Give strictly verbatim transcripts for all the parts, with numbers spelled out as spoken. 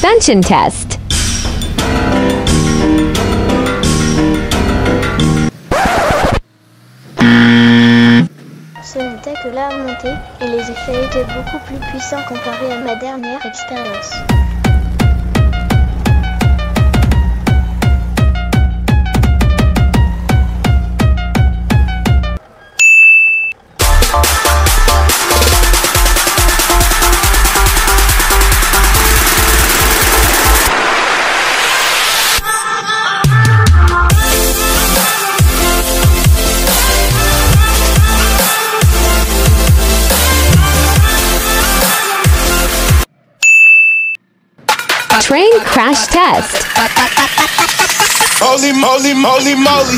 suspension test. Ce n'était que la montée, et les effets étaient beaucoup plus puissants comparés à ma dernière expérience. Train crash test. Holy moly, moly, moly.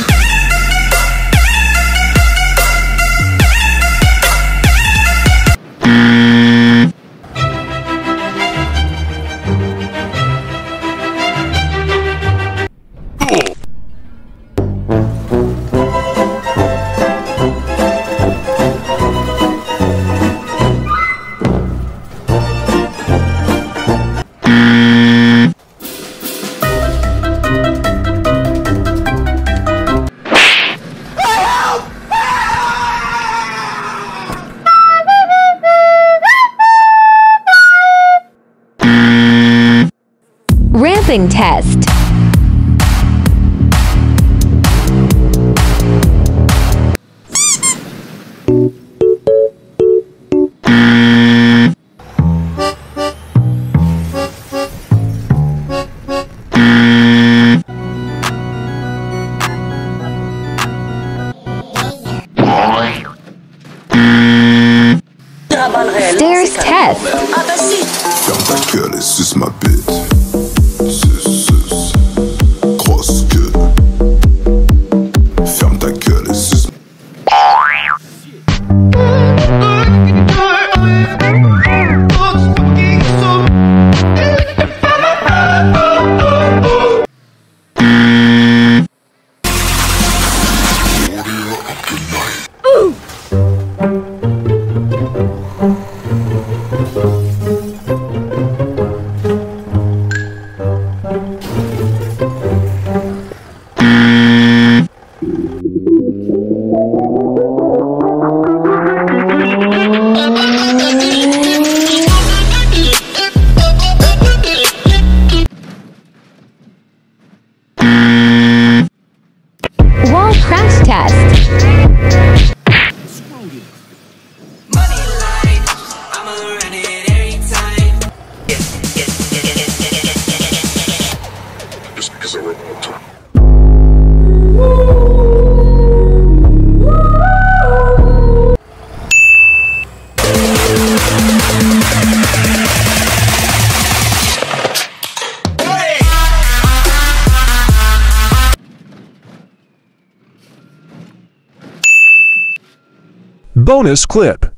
Ramping test. Stairs test. Ferme ta gueule et suce ma bite. Ferme ta gueule et suce. Wall crash test. Just because I wrote more time. Bonus clip.